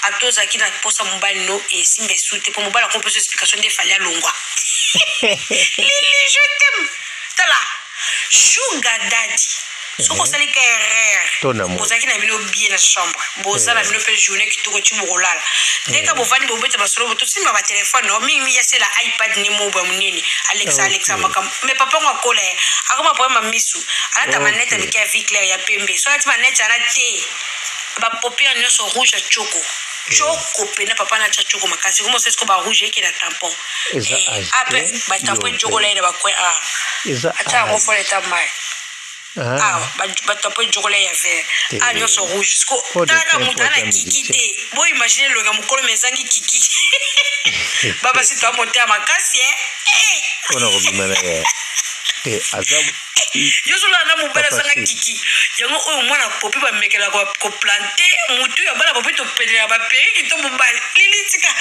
atoza qui na posa mobali no et simbe soute pour mobali composer explication de fallait longwa Lili je t'aime tala sugar daddy soko sali ka erreur bozaki na bino bien na chambre bozala bino pe journée ki toko ti bolala ndeka bovani bobeta basolo boto simba ba téléphone no mingi ya sela iPad ni mo ba munene Alexa makam mais papa ngo kola akoma poema misu ala ta manette avec ya vie claire ya pembe so ati manette ala te ba popia nyonso rouge a choco choco pena papa na cha choco makasi comment c'est ce que ba rouge qui na tampon après ba tampon choco là ba quoi acha ngo fole ta mai ba tampon choco là ya vert ah nyonso rouge ko taka mutana kikite bo imaginer le ga mukolo mezangi kiki baba si toi monter à makasi on a robimana azabu yozola na mobala sanga kiki yango oyo mwana popi ba mekela ko planter mutu ya bala popi to pedela ba peri to mobala lili tika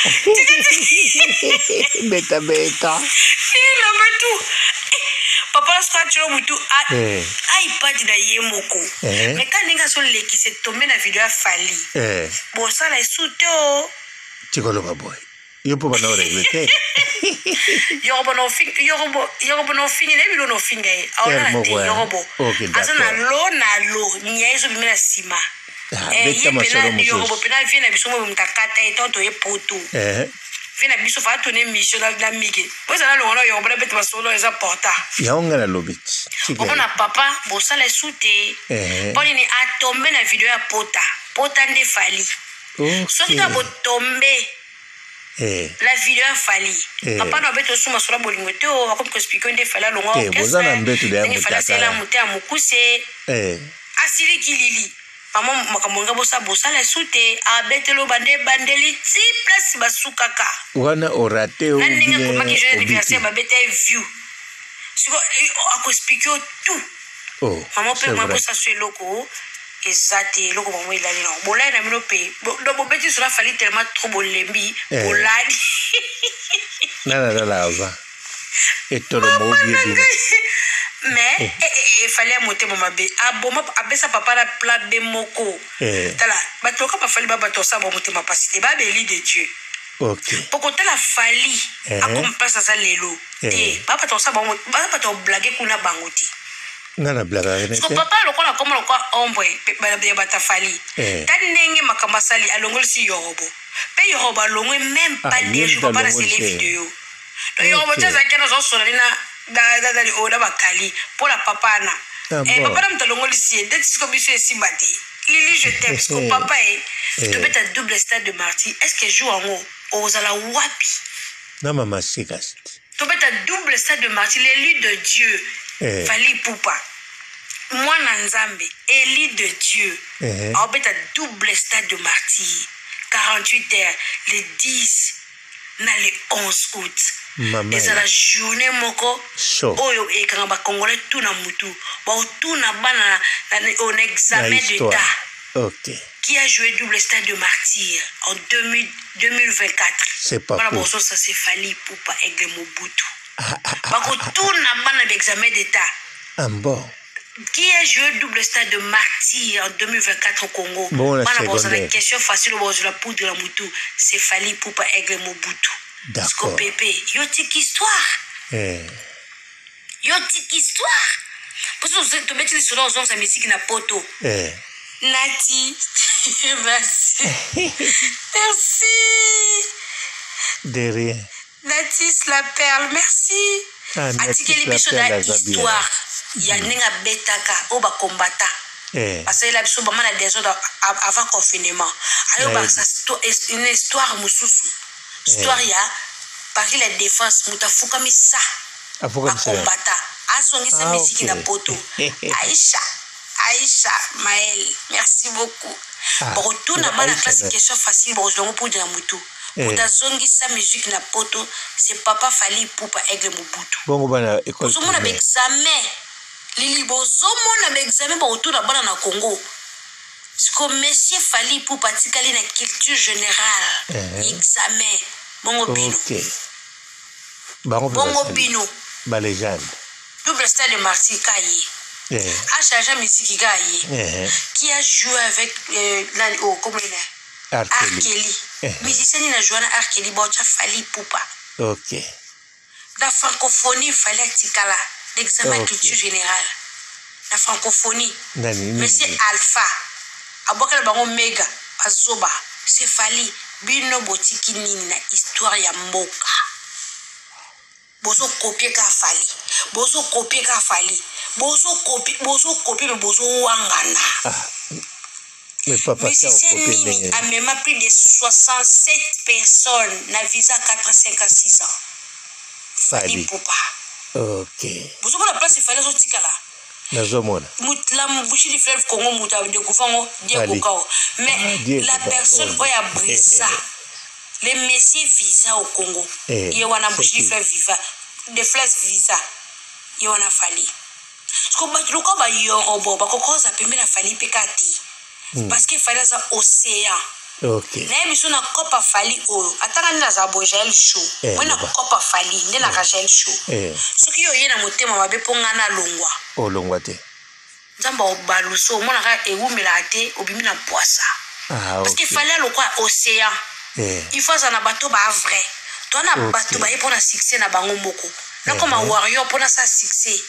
beta lili la batu papa la scratch lo mutu ai padi na yemoko mais quand ninga so leki se tomber na video ya fali bon ça la souteo tikolo baboy yopo bana reglete yorobo no fini ne bilo no finga aona te yorobo asana lo nyezo bimela sima beta masolo mo yorobo pena vina bisomo mtakata etonto epoto vina biso fa tourner mission la mige boza na longo yorobo na beta masolo eza porta yaonga na lobit ona papa bosala soute poni ni atombe na video ya pota nde fali soki ta botombe la vidéo a fallu papa no beto suma sura bolingo te o comme expliquer nde fala longo bozana mbeto de nde fala sela muté amukuse asili kilili maman makamonga bosa la soute a betelo bandeli ti place basukaka wana orate o ninga ko maki jeune anniversaire ba bete view siko ako expliquer tout maman pe moi bosa sur loko exacté loko maman il allait non bolai na mino pe do bo beti sura fali tellement trop bolembi boladi la va et tout le monde bien mais il fallait monter mon mabe aboma abesa papa la plat bemoko tala batoka pa fali baba to sa bo monter ma pasité ba beli de Dieu poko tala fali akom pasa za lelo papa to sa bo baba to blaguer kuna bangoti ngana blaga ne so papa lokola comme lokola ombre ya batafali tani ndenge makamba sali alongoli si yorobo pe yorobo alongwe même pas des jours papa na les vidéos to yorobo tza kana zo sola na da li oda bakali pour la papa na papa na mtalongoli si dès que biso esimbate lili je t'aime parce que papa to beta double stade de martyr est-ce que joue en haut ozala wapi na mama sikas to beta double stade de martyr l'élu de Dieu Fali Poupa moi Nzambe élu de Dieu en fait un double stade de martyr 48 heures le 10 na le 11 août et c'est la journée moko oyo e kanga congolais tout na mutu ba tout na bana on examen d'état qui a joué double stade de martyr en 2024 c'est pas voilà bon ça c'est Fali Poupa Aigle Mobutu bako tout na bana d'examen d'état qui a joué double stade de martyr en 2024 au Congo bana bon c'est la question facile bon je la poudre la mutu c'est Fali Poupa Aigle Mobutu d'accord pépé yo tic histoire parce que vous tombez sur les choses musique na poto Nati merci de rien Natis la perle merci atikeli biso da histoire ya ninga betaka o ba kombata parce que la biso ba mana des autres avant confinement ayo ba une histoire mususu histoire ya par la défense mutafuka misa kombata asongisa musique na poto Aïcha Maël merci beaucoup pour tout na bana classe question facile pour zongo pour dire mutu utazongi sa musique na poto c'est papa Fali Poupa Aigle Mobutu bongo bana école zo mona examen lili bozo mona examen pour tout na bana na Congo siko monsieur Fali Poupa tikali na culture générale examen bongo bino ba légende double stade de martyr kaye a chargé musique gaye qui a joué avec comment il est Arkeli. Musicien na jouer na Arkeli ba cha Fally Ipupa. Ok. La francophonie fallait tikala l'examen culture générale. La francophonie. Monsieur Alpha. Abokala bango Mega azoba. C'est Fally bino botiki nini na histoire ya mboka. Bozo copier ka Fally. Bozo copier ka Fally. Bozo copier mais bozo wangana. Mais papa ça copier a même plus de 67 personnes na visa 4 5 6 ans. Fally Ipupa. Ok. Bozo la place Fally zo tikala. Nazomona. La bouche du fleuve Congo muta de kufango Diego Kao. Mais la personne qui a brisé ça. Les messieurs visa au Congo. Il wana bouche du fleuve viva. De fleuve visa. Il wana Fally. Ce qu'on bat le ba yorobo ba kokoza pembe na Fally pekati. Parce que Fally za océan. Ok. Na émission na Copa Fally o atanga na za bojel show. Mona Copa Fally ndena Rachel show. Ce qui yo yena motema mabe ponga na longwa. Longwa te. Nzamba obaluso mona ka ewumela te obimi na poisa. Parce que Fally lo kwa océan. Il faut ça na bateau ba vrai. Toi na bateau ba pour na succès na bango moko. Na comme warrior pour na sa succès.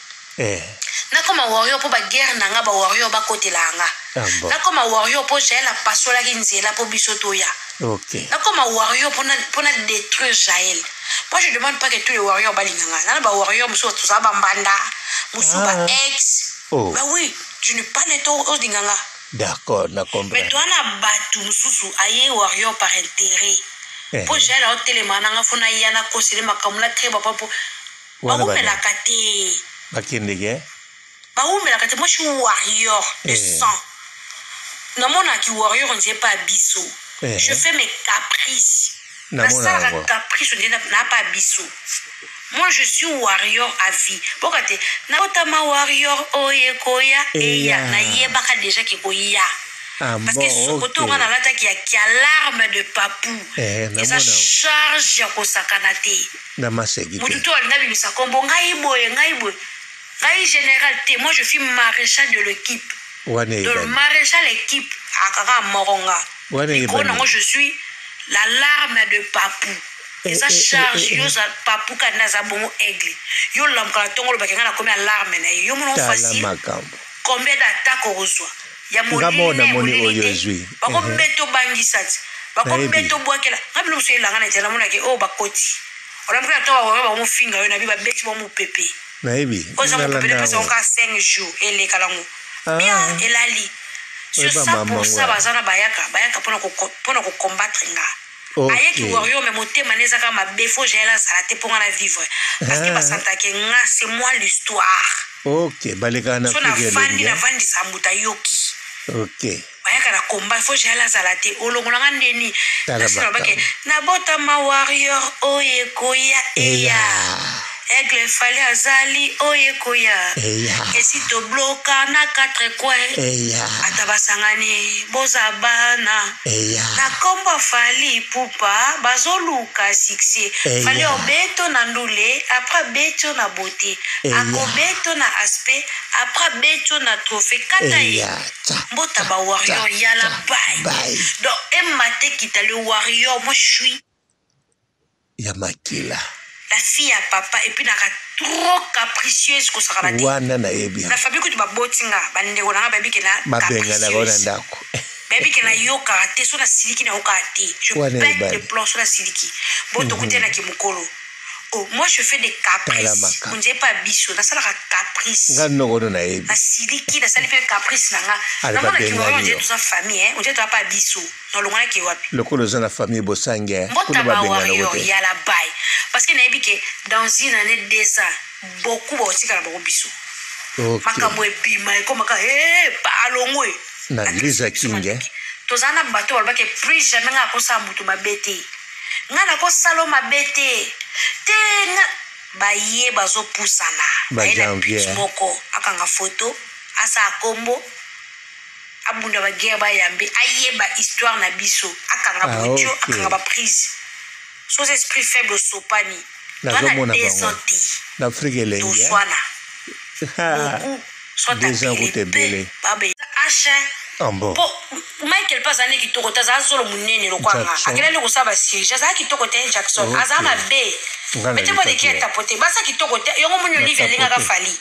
Na comme warrior pour ba guerre na nga ba warrior ba côté la nga. Na comme warrior pour gérer la pasola ki nzela pour bisotoya. Ok. Na comme warrior pour na détruire Jaël. Moi je demande pas que tous les warriors ba linganga. Na ba warrior muso to za ba mbanda, muso ba ex. Bah oui, je ne pas net au dinganga. D'accord, na comprends. Mais toi na batu mususu aye warrior par intérêt. Pour gérer la télémana nga fona yana kosele makamula kreba papo. Ba umela kate. Bakindege. Ba umela kate moi je suis warrior de sang. Na mona ki warrior on sait pas biso. Je fais mes caprices. Na mona caprice on n'a pas biso. Moi je suis warrior à vie. Bokate na otama warrior oye koya eya na yeba ka déjà ki koya. Parce que ce côté on a lata qui a l'arme de papou. Et ça charge ya kosakanate. Na masegi. Mututo alina bimisa kombo ngai boye. Ngai général T, moi je suis maréchal de l'équipe. Le maréchal équipe akaka moronga. Moi je suis la larme de papou. Et ça charge yo za papou kana za bongo aigle. Yo lamka tongo lo bakanga na combien larme na yo mon facile. Combien d'attaques au reçoit. Ya moni oyozui. Bako beto bangisati. Bako beto boakela. Ngabilo mso ilanga na tela mona ke o bakoti. Olamka to wa mo finga yo na bi ba beti mo pepe. Na ebi. Oza mo pepe parce on ka 5 jours ele kalango. Bien elali. Sur ça pour ça bazana bayaka pona ko combattre nga. Aye ki warrior mais motema neza ka mabefo jela sala te ponga na vivre. Parce que basanta ke nga c'est moi l'histoire. Ok, baleka na figure. So na vandi samuta yoki. Ok. Bayaka na combat fo jela sala te olongola nga ndeni. Nasira bake na bota ma warrior oye koya eya. Aigle Fally azali oye koya. Et si to bloka na 4 coins. Atabasangani boza bana. Na komba Fally Ipupa bazoluka succès. Fally obeto na ndule après beto na beauté. Akobeto na aspect après beto na trophée kataye. Mbota ba warrior yala bye. Donc emate kita le warrior moi je suis Yamakila. La fille à papa et puis n'a trop capricieuse que ça va la famille que tu vas botinga bande on a baby qui na capricieuse baby qui na yo karaté sur la siliki na okati je pète le plan sur la siliki bon to côté na ki mukolo. Oh, moi je fais des caprices. On dit pas bichot, na sala caprice. Na siliki na sala fait caprice na nga. Na mona ki on dit toute sa famille hein, on dit pas bichot. Non le ngana ki wapi. Le ko lozana famille bosange. Mbota ba warrior ya la bail. Parce que na ebike dans une année 2 ans, beaucoup ba otika na ba bichot. Makambo ebima e comme ka palongwe. Na lisa kinge. Tozana bato ba ke plus jamais nga ko sa mutu mabete. Ngana ko salo mabete tenga baye bazo pusana baila moko akanga photo asa kombo abunda ba guerre ba yambe ayeba histoire na biso akanga bodio akanga ba prise so esprit faible sopani na descente na frigele to swana beaucoup soit des gens route belé babe acha Ambo. Michael pas ane kitoko ta za solo munene lokwanga akela le kusaba sirija za kitoko te Jackson azama be mete bo de ki tapote basa kitoko te yongo munyo Olivia linga ka fali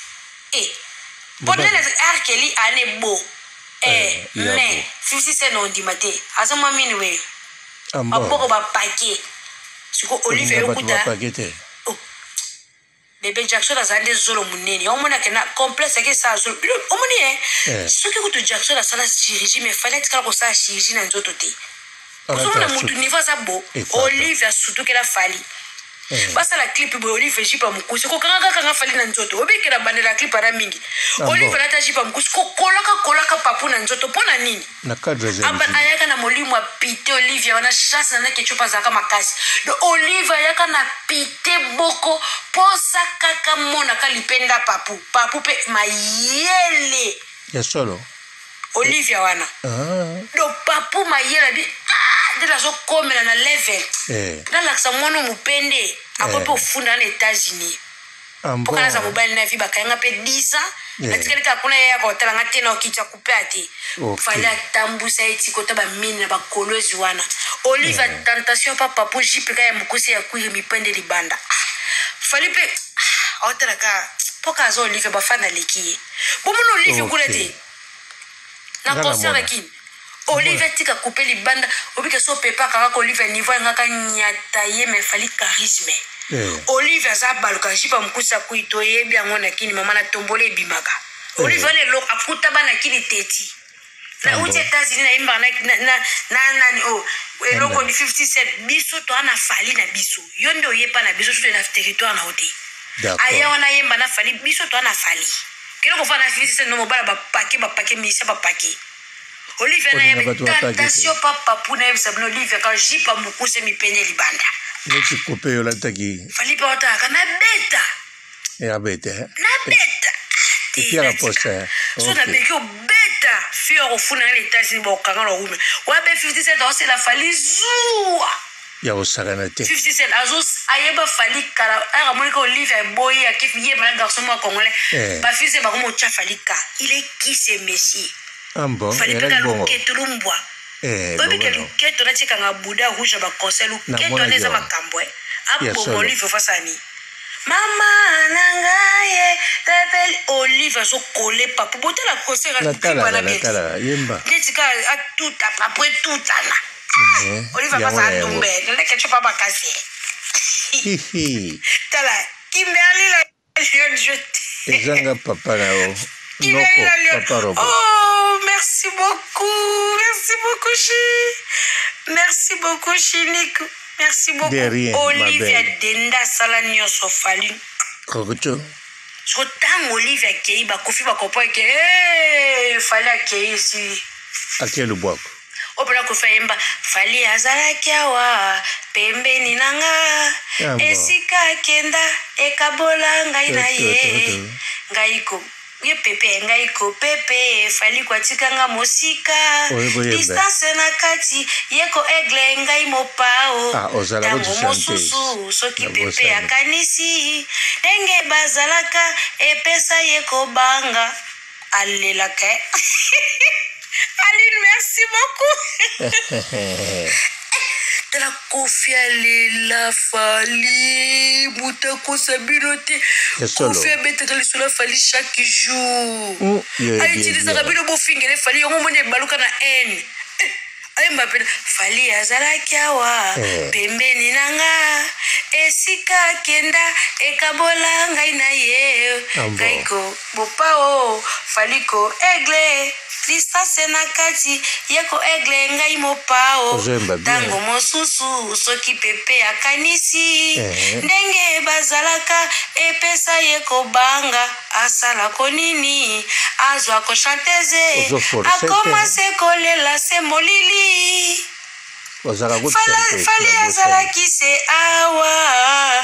bonele arkeli ane bo mais 50 cents on dit mate azama mini we aboko ba paquet siko Olivia yokuta bébé Jackson azande zolo munene omona kena complexe ke sa zolo omoni ce que tu Jackson la sala chirurgie mais fallait que ko sa chirurgie na nzoto te ozona mutu niveau za bo Olivia surtout que la fali basa la clip bo Olivia jipa mukusi ko kanga fali na nzoto obike na bandela clip ara mingi Olivia lata jipa mukusi ko kolaka papu na nzoto pona nini na cadre za ayaka na molimo apite Olivia wana chance na kechopa zaka makasi do Olivia ayaka na pite boko posa kaka mona kalipenda papu pe mayele ya solo Olivia wana do papu mayele bi de la zo komela na level na laksa mwana mupende akope ofunda na États-Unis pokana za mobile na vi bakanga pe 10 ans na tikali ka kuna ya ko tala ngate na okitya kupe ati fala tambusa eti kota ba mine na ba kolozi wana Olivia tentation papa po jipeka ya mukusi ya kuyi mipende libanda falipe otala ka poka zo Olivia ba fana leki bomuno Olivia kulete na concert kini Olivia tika couper libanda obike so pepa kaka ko Olivia niveau ngaka nyata ye me fali charisme Olivia za baluka jipa mkusa kuito yebi angona kini mama na tombole bimaka Olivia le lo akuta bana kini teti na uti États-Unis na imba na eloko ni 50 cents biso to ana fali na biso yondo yepa na biso to na territoire na oti aya wana yemba na fali biso to ana fali kilo ko fa na 50 cents no mobala ba paquet misa ba paquet Olivia na yebe tentation papa puna yebe sabno Olivia ka jipa mukuse mipene libanda neti coupe yo la taki falipe ota kana beta ya beta na beta ti la posta so na beko beta fio ofuna na États-Unis ba okanga lo ume wa be 50 cents o se la fali zuwa ya osakana te 50 cents azos ayeba fali kala ara monika Olivia boy ya kifi ye ma garçon mo congolais ba fils ba ko mo cha fali ka il est qui ce monsieur ambo era bongo ketulumbwa obike keto na chika nga buda rouge ba conseil keto neza makambo abo Olivia fasani mama nangaye tabel Olivia so coller papa botela conseil na kibana beti yemba netika a tout après tout ana Olivia fasa tumbe le kecho papa kasi tala kimbali la je ezanga papa lao oh, merci beaucoup, merci beaucoup, Nick. Merci beaucoup. Olivia Denda Salanio Sofali. Kokocho. So tang Olivia Kei ba kofi ba kopo ke fali Kei ici. Akelu bwako. Opera ko fayemba fali azala kyawa pembeni nanga esika kenda ekabola ngai na ye ngaiko ye pepe ngai ko pepe fali kwa tikanga mosika distance na kati yeko egle ngai mopao tango mosusu soki pepe akanisi ndenge bazalaka epesa yeko banga alelaka Aline merci beaucoup de la confiance la fali mutako sabinote confiance betaka lisolo fali chaque jour ay utiliser rabino bo fingere fali yongo mone baluka na n ay mbape fali azala kyawa pembeni nanga esika kenda ekabola ngai na ye ngaiko bopao faliko egle distance na kati yeko egle ngai mopao tango mosusu soki pepe akanisi ndenge bazalaka epesa yeko banga asala konini azwa ko chanteze akomase kolela se molili fali azalaki se awa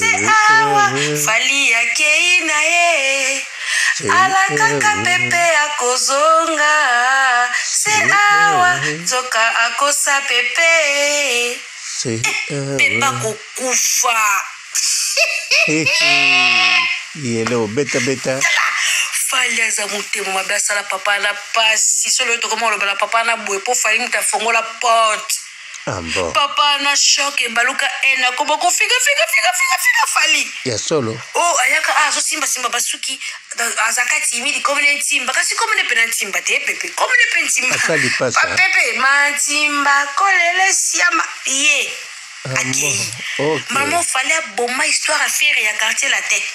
fali akei na ye alakaka pepe akozonga se awa zoka akosa pepe pepa kokufa yelo beta Falia za mutemo mabasa la papa na pasi solo to comment le papa na boue pour fali muta fongo la porte. Bon. Papa na choc e baluka ena ko bako figa fali. Ya solo. Oh ayaka zo simba basuki azakati imili comme ne timba kasi comme ne penantimba te pepe comme ne pentimba. Asali pasa. Pepe mantimba kolele siama ye. Okay. Maman fallait bomba histoire à faire ya quartier la tête.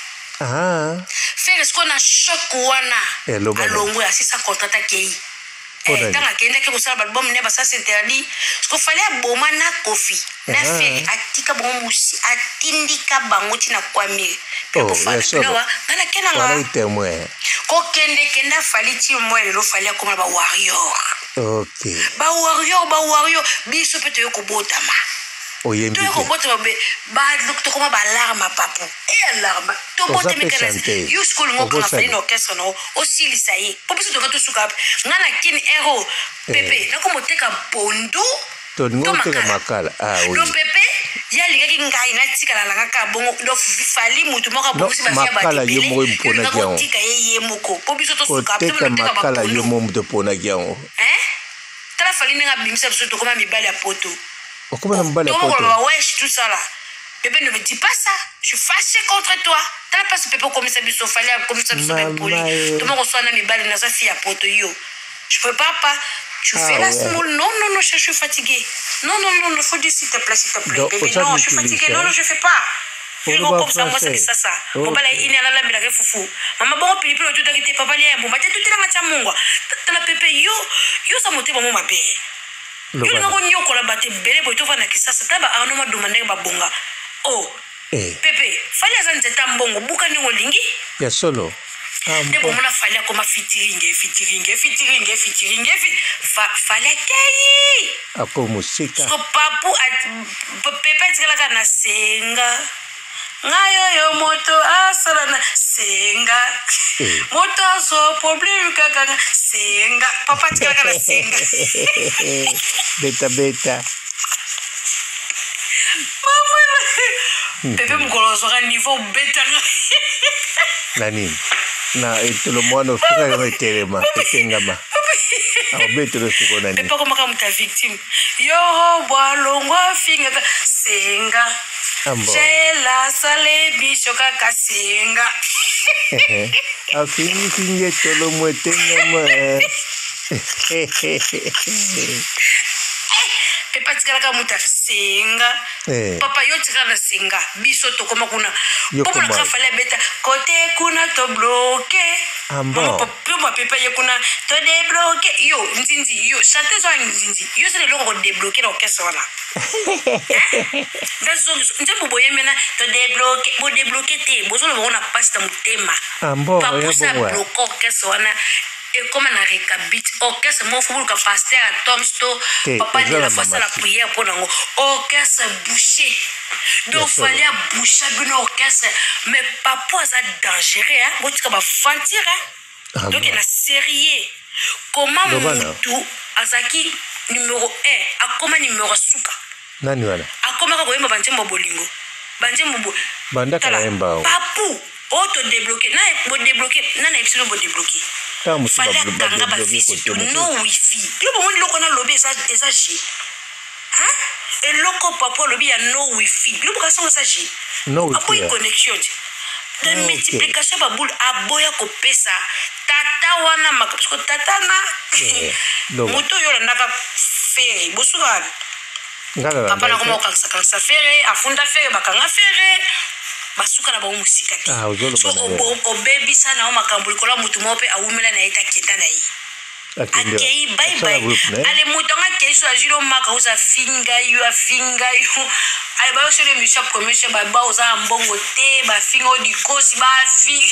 Faire ce qu'on a choc wana. Alongo ya sisa contrat kei. Tanga kenda ke kusala album ne basa s'interdit. Ce qu'on fallait bomba na kofi. Na faire atika bomba musi atindika bangoti na kwamire. Oh, ya ngana kena nga. Wala témoin. Ko kenda fali ti moi lo fallait comme ba warrior. Okay. Ba warrior biso pete yo ko botama. Oyembi. Tu es robot ba docteur comment ba alarme papu. Et alarme. To bote mécanisme. You school ngo kana fali no orchestre no aussi lisaye. Pour ça to suka ngana kin hero pepe na ko moteka pondu. To ngoteka makala. Oui. Do pepe ya linga ki ngai na tikala la ka bongo do fali mutu moka bongo si ba fia ba. Makala yo mo mpona giao. Tika ye moko. Pour biso to suka pe mo teka makala yo mo mpona giao. Tala fali nga bimisa biso to koma mibali ya poto. Comment on va la porte? Wesh, tout ça là. Bébé ne me dis pas ça. Je suis fâché contre toi. T'as pas ce pépé comme ça, biso fallait comme ça, biso même poli. Tout le monde reçoit un ami balé dans sa fille à poto yo. Je peux pas. Tu fais la smoule. Non, je suis fatigué. Non, faut dire s'il te plaît. Bébé, non, je suis fatigué. Non, je fais pas. Je vais comme ça, moi, c'est ça. Bon, bah là, il y a la mille foufou. Maman, bon, puis tout à l'heure, papa, il y a un bon, bah, tout est là, ma t'as la pépé, yo, ça monte, bon, ma belle. Yo ngo nyoko la bate bele boy to fana kisasa taba anoma domande ba bonga. Oh. Pepe, fali azanze tambongo buka ni ngolingi? Ya solo. Debo mona fali akoma fitiringe. Fali kei. Ako musika. So papu pepe tikala kana senga. Ngayo yo moto asala na senga. Moto so problem kaka senga. Papa tikala kana senga. Beta. Mama. Pepe mkolozo ka niveau beta. Nani? Na etolo mwana fika yo telema etengama. Beto lo siko nani. Pepe ko maka muta victime. Yo bwalongwa finga senga. Chela sale bicho kaka senga. Afini finge tolo mwetengama. Pepa tikala muta senga. Papa yo tikala senga. Biso to koma kuna. Popo na kafale beta kote kuna to bloqué. Mama papa pepa ye kuna to débloqué. Yo nzinzi yo chante zo nzinzi. Yo c'est le logo débloquer l'orchestre là. Dazo nje boboye mena to débloquer, bo débloquer te. Bozo le bona passe ta mutema. Papa ça bloquer orchestre là. Et comme on a récapit, orchestre, moi, faut que pasteur à Tomsto, papa de la fois la prière pour nous, orchestre bouché. Donc, il fallait boucher un orchestre, mais papa, ça dangereux, hein, moi, tu vas mentir, hein. Donc, il a sérieux. Comment Moutou, Azaki, numéro 1, a comment numéro Souka? Nani wala? A comment ka koyemba banjembo bolingo? Banjembo bandaka yemba. Papu, auto débloqué, na débloqué, na epsilon bo débloqué. Fallait attendre ma fille, no wifi. Le moment où on a lobby, ça j'ai. Hein? Et loco papa lobby a no wifi. Le moment où ça j'ai. No wifi. Après une connexion. De multiplication ba boule aboya ko pesa. Tata wana maka parce que tata na. Moto yo ndaka faire. Bosuka. Papa na koma kansa faire, afunda faire bakanga faire. Basuka na ba musika te. So o baby sana o makambo likola mutu mope awumela na eta kenda na yi. Akei bye. Ale mutu nga keso ajiro maka uza finga yo. Ale ba so le monsieur premier chef ba uza mbongo te ba fingo di kosi ba fi.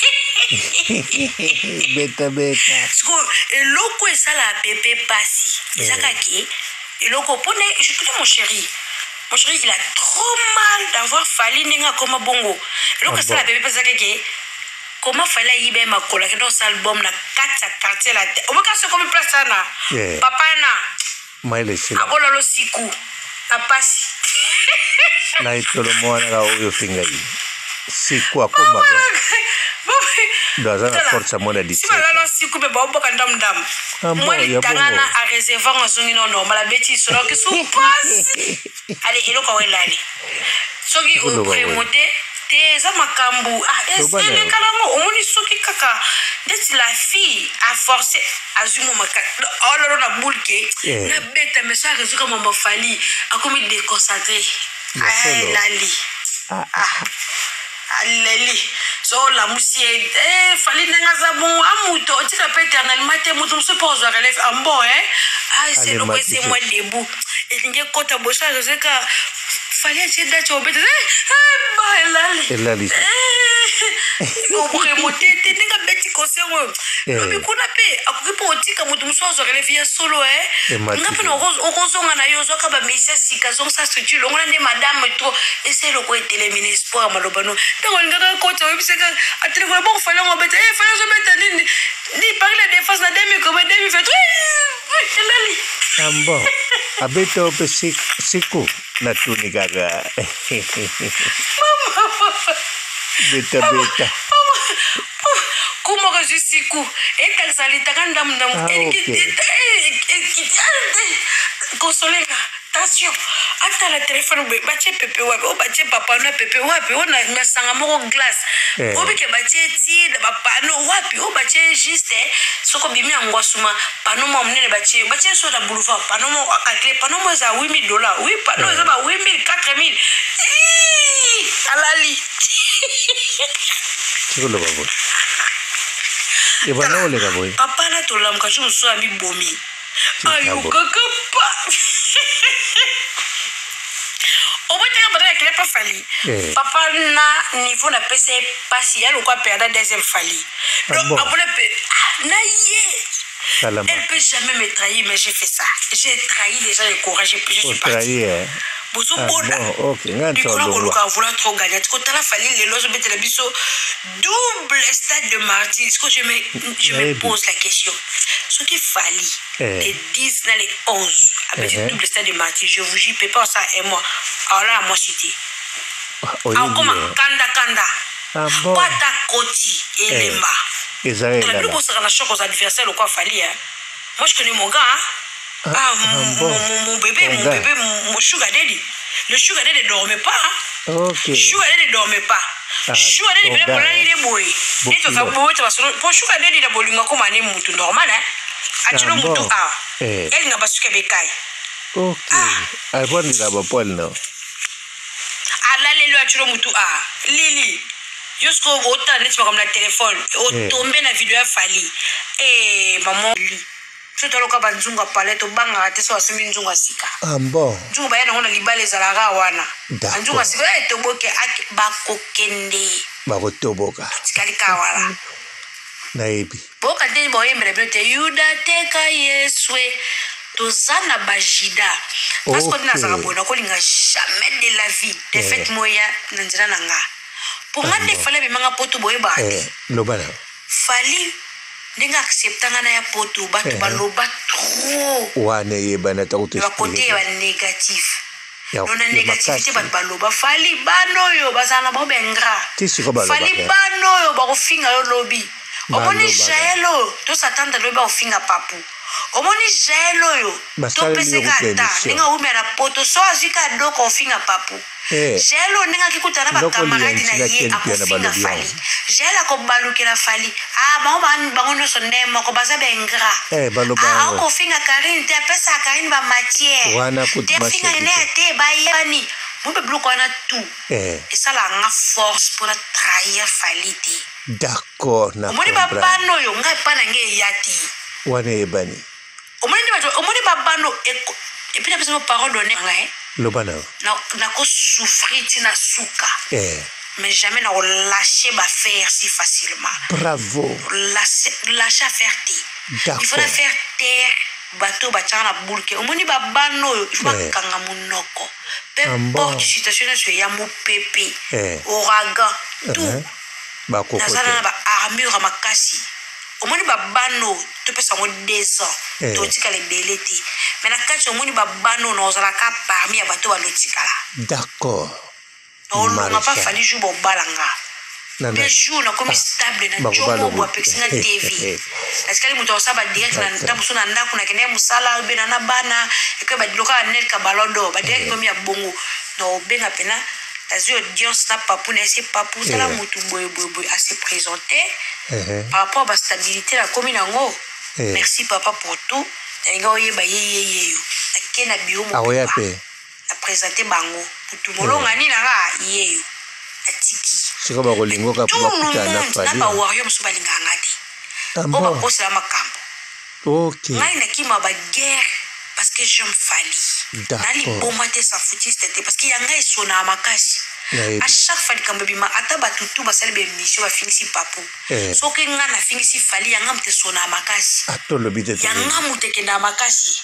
Beta. Sko eloko esala pepe pasi. Ezaka ke eloko pone je te mon chéri. Mon chéri, il a trop mal d'avoir fallu n'enga comme bongo. Donc ça la bébé parce que comment fallait y ben ma collègue dans cet album na 4 quartier la tête. On va casser comme place na. Papa na. Maile c'est. Abola lo siku. A pasi. Na itolo mwana la oyo finga yi. Siku akoma. Dans la force à mon avis. Si malala siku be baoboka ndam. Moi les tangana à réservoir en zone non normal la bêtise so que sou passe. Allez, elo ko welali. Soki au prémonté te za makambu c'est kalango omoni soki kaka d'être la fille a forcé azumo maka ololo na bulke na beta message zuka mambo fali akomi déconcentré lali aleli so la musie fali nenga za bon amuto tika pe éternellement te muto se pose à relève en bon c'est le quoi c'est moi debout et linge kota bosa zeka fallait essayer d'être au bête elali au remonter tenga beti konsengo lobi kuna pe akukipo otika mutu musozo relève ya solo ngapi no okozonga na yo zoka ba message sika zonga sa structure longa nde madame trop essayer le ko eteleminer espoir malobano tango ngaka kota webiseka atelefona bon fallait ngo bête fallait zo bête ni par la défense na demi comme demi fait elali ambo abeto pe siku na tunigaga beta comment que je suis coup et quand ça les taganda ndam consoler attention ata la téléphone bache pepe wapi o bache papa na pepe wapi ona masanga moko glace o bike bache ti ba pano wapi o bache juste soko bimi angwasuma pano mo mnene bache so da boulevard pano mo akakle pano mo za $8,000 oui pano za ba 8,000 4,000 alali Chikolo babo Ibana ole ka boy papa na to lam ka jo so ami bomi ayo kaka pa oboteka bata kile pa fali papa na niveau na PC pasi ya lokwa perdre deuxième fali donc après na elle peut jamais me trahir mais j'ai fait ça j'ai trahi déjà le courage je suis parti bozo bonda okay ngantso lo ka vouloir trop gagner ko tala fali le lozo betela biso double stade de martyr ce que je me pose la question ce qui fali les 10 dans les 11 avec double stade de martyr je vous jure pas ça et moi alors là moi cité comment kanda pata koti elemba Israël là pour la choc aux adversaires quoi fali moi je connais mon gars mon bébé mon sugar daddy le sugar daddy ne dormait pas sugar daddy ne dormait pas sugar daddy venait pour aller les boy et tout ça pour sugar daddy la bolinga comme un mutu normal atilo mutu elle n'a pas su que bekai albon la bapol no ala lelo atilo mutu lili jusqu'au autant n'est pas comme la téléphone au tomber na vidéo fali maman tutaloka banzunga palette banga te so asumi nzunga sika bon nzunga bayana ngona libale zalaka wana nzunga sika toboke bakokende bakotoboka tikalika wala naibi boka teni boyembele bete yuda teka yeswe tozana bajida parce que na zaka bona ko linga jamais de la vie de fait moya nanzira nanga pour ngande fale be manga poto boyeba lobala fali ndinga acceptanga na ya poto batu baloba trop wane yebana ta ba côté ba négatif non na négativité ba baloba fali bano yo bazana bo bengra fali bano yo ba ko finga yo lobi omoni jaelo to satanda lobi ba ko finga papu omoni jaelo yo to peseka ta ndinga umera poto so azika doko ko finga papu jaelo ndinga kikutana ba camarade na ye akofinga fali jela ko balukela fali bango no sonde moko baza bengra ko finga Karine te pesa Karine ba matière te finga ne te ba yani mo be bloquer na tout et ça la nga force pour trahir fali te d'accord na omoni babano yo nga pa na nge yati wane ebani omoni babano et puis la personne parole donnée lobana na ko souffrir tina suka mais jamais na lâcher ba faire si facilement bravo lâcher faire il faut la faire taire bateau bachana bulke omoni babano il faut kanga monoko peu importe situation sur ya mo pepe ouragan tout ba ko ko ba armure makasi omoni babano to pesa ngo 2 ans to tika le beleti mais na kati omoni babano na ozala ka parmi ya bato balotikala d'accord on n'a pas fallu jouer au balanga des jours na comme stable na jomo bo apexinga TV est-ce que muto saba direct na ntabuso na ndako na kene musala be na bana e ko ba diloka nel ka balodo ba direct comme ya bongo no benga pena azio audience na papu na ese papu sala mutu boy à se présenter par rapport à la stabilité la commune ngo merci papa pour tout nga oyeba ye akena biomo a présenter bango putu molonga ni na ga yeyo atiki siko ba kolingo ka pour kutana fali na ba warrior musuba linganga ti o ba posela makambo OK ngai na kima ba guerre parce que j'aime fali nali bomate sa foutiste parce que yanga esona makasi à chaque fois quand bima ata batutu basali be mission ba finisi papu so ke nga na finisi fali yanga mte sona makasi atolo bite yanga muteke na makasi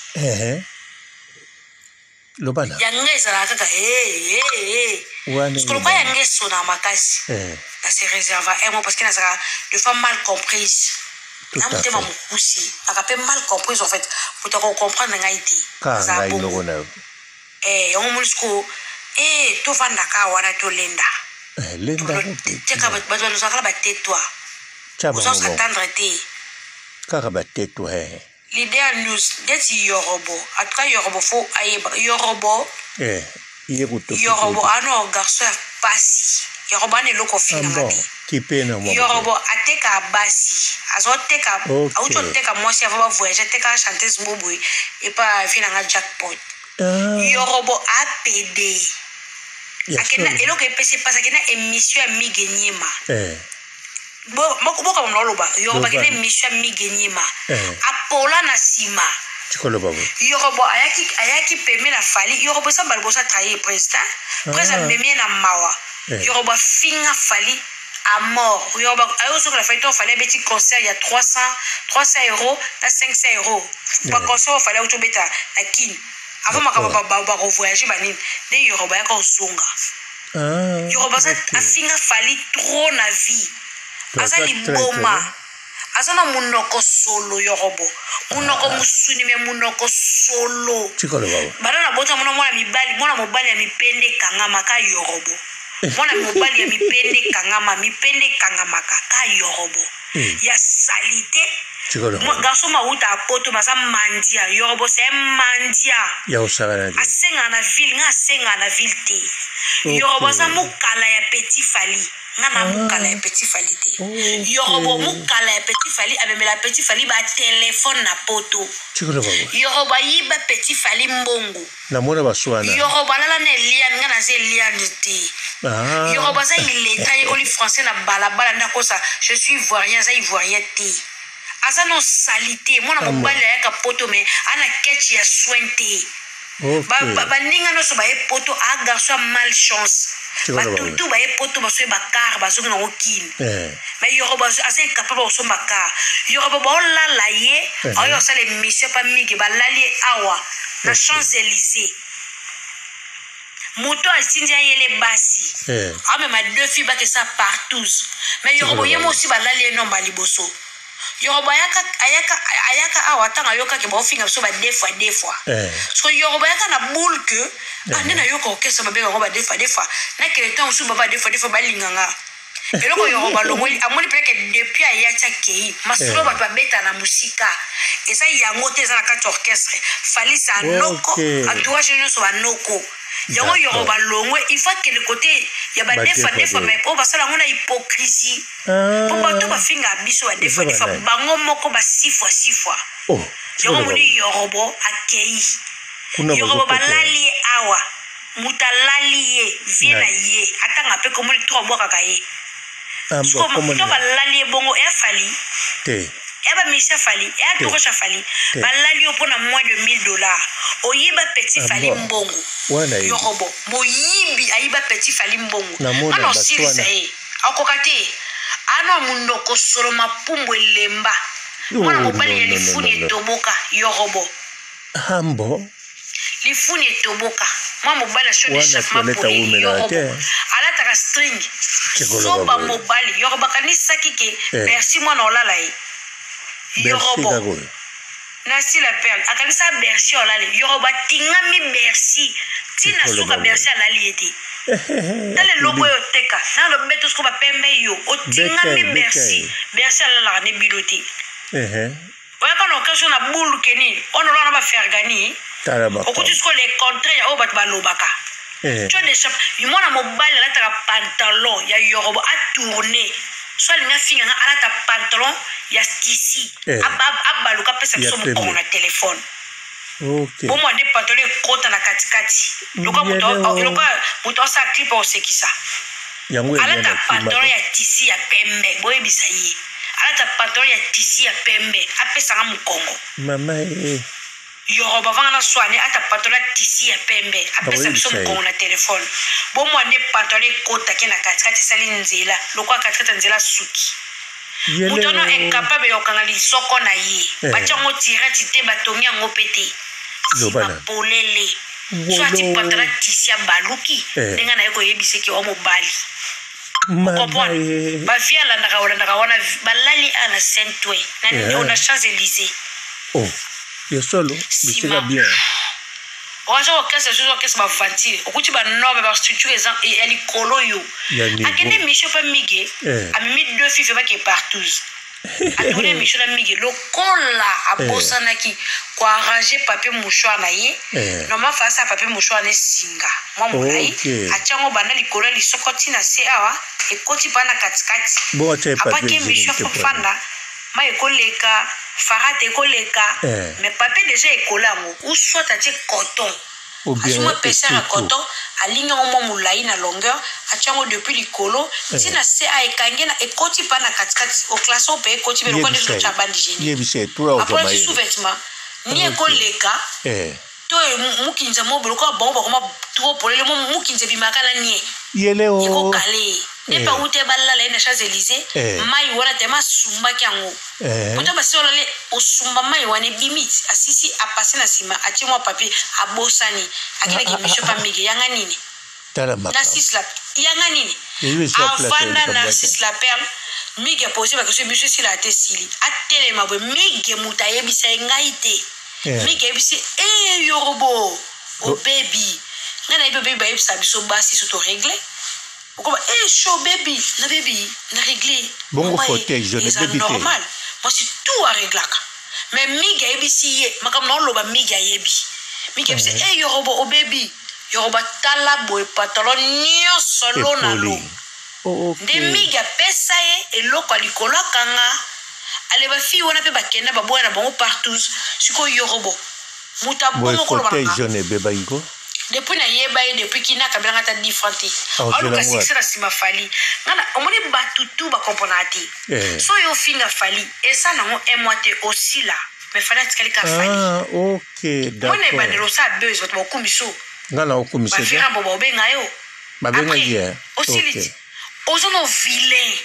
lobana yanga ezala kaka skolo kwa yanga sona makasi na se réserve à moi parce que na sera de fois mal comprise na mutema mukusi akape mal comprise en fait pour te comprendre nga iti za bon on musko to vanda ka wana to lenda lenda teka ba nous akala ba tetwa vous s'attendre te kaka ba tetwa l'idée news deti yorobo atra yorobo fo ayeba yorobo yorobo ano garçon pasi yorobo ne loko fina ngati kipena mo yorobo ateka basi azoteka auto teka moi si va voyager teka chanteuse boboy et pas fina nga jackpot yorobo APD akena eloko epese pasa kena émission ya migenyima boka mnoloba yoroba kena émission ya migenyima apola na sima yorobo ayaki peme na fali yorobo sambali bosa trahi président meme na mawa yorobo finga fali à mort yoroba ayo soka la fali to fali beti concert ya 300 euros na 500 euros pa concert fali auto beta na kin avant ma voyager banine de yoroba ya ko zonga yoroba sa afinga fali trop na vie asa liboma asa na munoko solo yorobo munoko musuni me munoko solo bana na bota mona mobali ya mipende kangama ka yorobo mona mobali ya mipende kangama ka yorobo ya salite moi garçon mauta apoto masa mandia yorobo c'est mandia ya usagana asenga na ville te yorobo sa mukala ya petit fali ngana mukala ya petit fali te yorobo mukala ya petit fali abemela petit fali ba téléphone na poto yorobo yiba petit fali mbongo na mona baswana yorobo lala ne lian ngana ze lian te yorobo sa il est taillé oli français na balabala ndako sa je suis ivoirien ça ivoirien te asa no salite mona mobali ya kapoto me ana ketchi ya sointe ba ninga no so ba e poto a garçon malchance ba tutu ba e poto ba so ba car ba so na okin mais yoroba asa incapable so ba car yoroba ba la la ye ayo sa les mission pa migi ba lalie awa na Champs-Élysées moto asindia yele basi ame ma deux filles ba que ça partout mais yoroba yemo aussi ba lalie no ba liboso yoroba ayaka awatanga yoka ke bofinga so ba deux fois so yoroba yaka na boule que anena yoka okesa ba bega ba deux fois na ke temps so ba deux fois ba linganga eloko yoroba longoli amoni peke depuis ayacha kei masolo ba beta na musika esa yango te za na kati orchestre fali sa noko entourage no so ba noko yango yoroba longwe il faut que le côté ya ba deux fois mais o ba sala ngona hypocrisie po ba to ba finga biso ba deux fois bango moko ba 6 fois yango moni yorobo akei yorobo ba lali awa mutalali ye vina ye atanga pe komoni 3 boka kaye to ba lali bongo e fali te eba misa fali e to ko fali ba lali opona moins de $1000 oyiba petit fali mbongo yorobo moyibi ayiba petit fali mbongo ano sirisa e akokate ano munoko solo mapumbo lemba mwana mobali ya lifuni etoboka yorobo hambo lifuni etoboka mwa mobali aso de chapement pour yorobo alata string soba mobali yorobo kanisaki ke merci mwana olala e yorobo Merci la perle. Akanisa Bercy olale. Yoroba tingami Bercy. Tina suka Bercy alali ete. tale logo yo teka na lo beto sko ba pembe yo otingami merci ala la ne biloti oya kana occasion na bulu keni ono lana ba fergani okuti sko les contrats ya obat ba lobaka tu as des chapeaux yimona mobile la ta pantalon ya yorobo a tourner soit linga finga ala ta pantalon ya tisi abaluka pesa biso mo na téléphone. Okay. Bon, moi, des pantalons côte na katikati. Loka sa clip au sekisa. Ala ta pantalon ya tisi ya pembe. Boye bisayi. Ala ta pantalon ya tisi ya pembe. Apesa nga mukongo. Mama Yoruba vanga soane ata pantalon ya tisi ya pembe. Apesa biso mukongo na téléphone. Bon, moi, des pantalons côte na katikati sali nzela. Loka katikati nzela suki. Mutono incapable yokanga lisoko na ye. Bacha ngo tira tite batongi ngo pete. Sima polele. Soit pantalon tisia baluki. Nenga na yeko yebise ki omo bali. Comprendre. Ba via la ndaka wana balali ala Saint-Ouen. Na on a Champs-Élysées. Oh. Yo solo. Bisika bien. Ozo kesa ba ventile. Okuti ba nobe ba structure ya likolo yo. Akene Michel pa mige. A mis deux filles ba ke partout. Atone Michel la mige lo kola abosana ki ko arranger papier mouchoir na ye. Normalement face à papier mouchoir ne singa. Moi molai achango bana likolo li sokoti na se awa e koti pana katikati. Bo te papier. Apake Michel fanda ma ekoleka farate ekoleka mais papier déjà ekolango ou soit atie coton ou bien moi pesa à coton aligne au moulai na longueur achango depuis likolo tina se a ekange na ekoti pana katikati au classe au pe ekoti belo konde zo chabandi génie yebise toi après sous-vêtement ni ekoleka to mukinza mobilo ko bon koma to polele mukinza bimakala nie yele o ekokale ne pa ute balala ina Champs-Élysées mai wana tema sumba kyango ota basi wala le osumba mai wana bimit asisi apase na sima achimwa papier abosani akina ki Michel pa mige yanga nini Narcisse la yanga nini afanda Narcisse la perle mige posé ba que Michel si la tesili atele mabwe mige mutayebisa ngaite mige ebisi yorobo o baby ngana baby ba yebisa biso basi soto régler. Pourquoi show baby na régler bon fauteuil jaune baby normal moi c'est tout à régler mais miga ebisi makam na loba miga yebi miga ebisi yorobo o baby yoroba tala boy pantalon nyo solo na lo de miga pesa ye eloko likolo kanga ale ba fi wana pe bakenda ba boya na bango partout siko yorobo muta bongo ko fauteuil jaune beba iko depuis na yeba depuis kina kabila ngata differenti alors que c'est sima fali ngana omoni batutu ba componenti so yo finga fali et ça nango emoite aussi là mais fali atikali ka fali OK d'accord on est bandelo ça besoin to okumiso ngana okumiso ba fira bobo benga yo ba benga hier aussi lit ozono vilain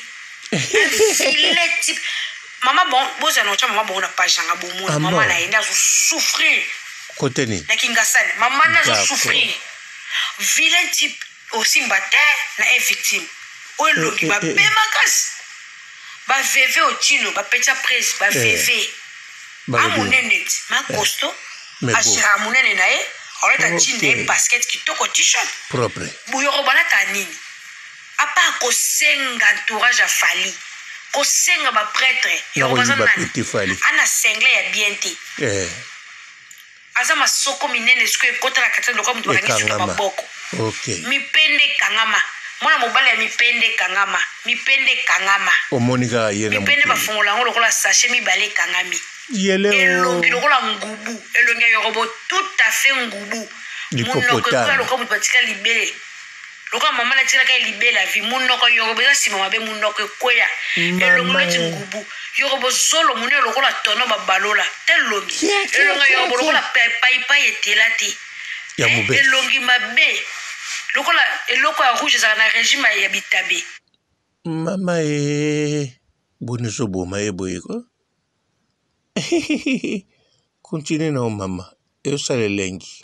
vilain type maman bon boza no chama maman bon na page nga bomo maman na enda souffrir côté ni na kingasani maman na souffrir vilain type aussi mbaté na est victime o longi ba pema kasi ba veve o tino ba pecha presse ba veve amunene ma costo ashira amunene na e oleta tine basket kitoko t-shirt propre buyoko balata nini apa ko senga entourage a fali ko senga ba prêtre yo bazana ana sengle ya bienté azama soko minene siko ekota na katendo kwa mtu kanisi kwa maboko mipende kangama mwana mobali ya mipende kangama omonika yena mipende bafungola ngo lokola sachet mibale kangami elongi lokola ngubu elongi yorobo tout à fait ngubu munoko kwa lokola mtu batika libele lokola mama na tika libele la vie munoko yorobo za sima mabe munoko koya elongi loti ngubu yorobo zolo munene lokola tono babalola telongi elongi yorobo lokola paipai etelati elongi mabe lokola eloko ya rouge za na régime ya bitabe mama boniso boma boyiko continue na mama sale lengi.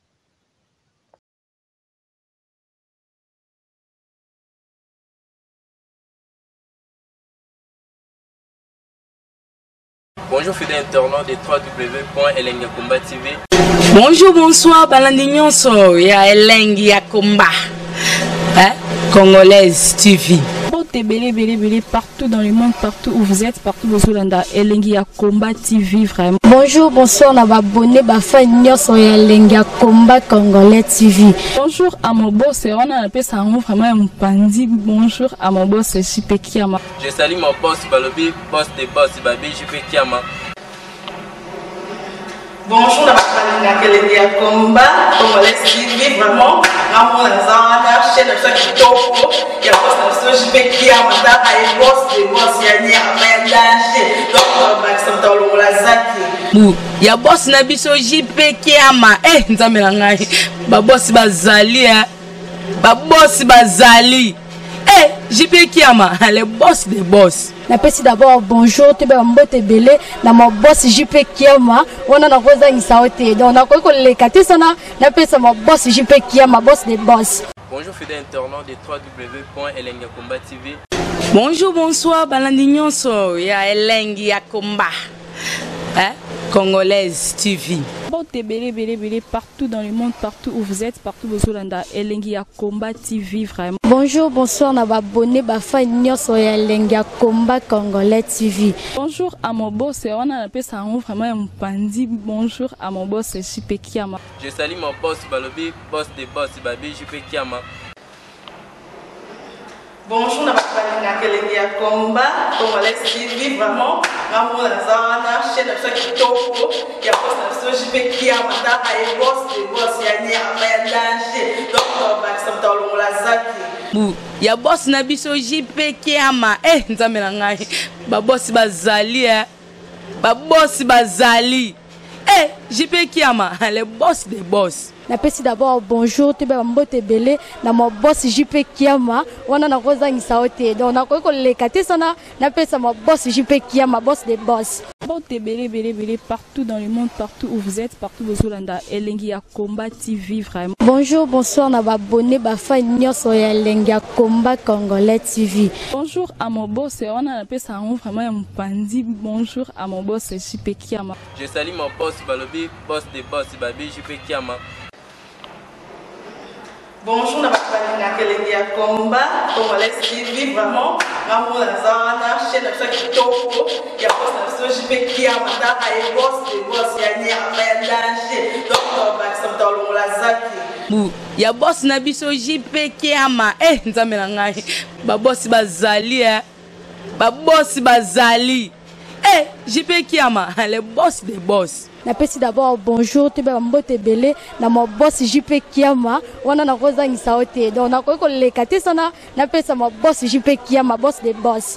Bonjour fidèles internautes de www.elengiakomba TV. Bonjour, bonsoir, balandi nyonso ya Elengi ya Komba. hein? Congolaise TV. Belé, partout dans le monde, partout où vous êtes, partout où vous êtes, Elengi Combat TV, vraiment. Bonjour, bonsoir, on va abonné, Elengi Combat Congolais TV. Bonjour à mon boss, on a appelé ça vraiment un pandi. Bonjour à mon boss, JP Kiama. Je salue mon boss Balobi, boss des boss Babi, JP Kiama. Bonjour, on a Elengi Combat Congolais TV, vraiment. Ramon Lazana, chaîne de qui topo, il y a pas de JP Kiama, et boss des boss, il y a un danger. Donc, on va s'entendre la zaki. Ya boss na biso JP Kiama. Nzambe na ngai. Ba boss bazali Ba boss bazali. JP Kiama, le boss des boss. Napesi d'abord bonjour, tu peux mbote belé na mon boss JP Kiama. On a rosa insaote. Donc on a quoi le katisana, napesi mon boss JP Kiama, boss des boss. Bonjour fidèles internautes de www.elengacombat TV. Bonjour, bonsoir, balandi nyonso ya Elengi Combat. Congolaise TV. Belé, partout dans le monde, partout où vous êtes, partout où vous êtes, Elengi Combat TV, vraiment. Bonjour, bonsoir, on va abonné, Elengi Combat Congolais TV. Bonjour à mon boss, on a appelé ça vraiment un pandi. Bonjour à mon boss, JP Kiama. Je salue mon boss Balobi, boss des boss Babi, JP Kiama. Bonjour, on a Elengi Combat Congolais TV, vraiment. Ramon Lazana, chaîne de qui topo, il y a pas de JP Kiama, et boss des boss, il y a un danger. Donc, on va s'entendre la zaki. Ya boss na biso JP Kiama. Nzambe na ngai. Ba boss bazali Ba boss bazali. JP Kiama, le boss des boss. Napesi d'abord bonjour, tu peux mbote belé na mon boss JP Kiama. On a rosa insaote. Donc on a quoi le katisana, napesi mon boss JP Kiama, boss des boss. Belé, partout dans le monde, partout où vous êtes, partout où vous êtes, Elengi Combat TV, vraiment. Bonjour, bonsoir, on va abonné, Elengi Combat Congolais TV. Bonjour à mon boss, on a appelé ça vraiment un pandi. Bonjour à mon boss, JP Kiama. Je salue mon boss Balobi, boss des boss Babi, JP Kiama. Bonjour, on a Elengi Combat Congolais TV, vraiment. Ramon Lazana, chaîne de qui topo, il y a pas de JP Kiama, et boss des boss, il y a un danger. Donc, on va s'entendre la zaki. Ya boss na biso JP Kiama. Nzambe na ngai. Ba boss bazali Ba boss bazali. JP Kiama, le boss des boss. Napesi d'abord bonjour, tu peux mbote belé na mon boss JP Kiama. On a rosa insaote. Donc on a quoi le katisana, napesi mon boss JP Kiama, boss des boss.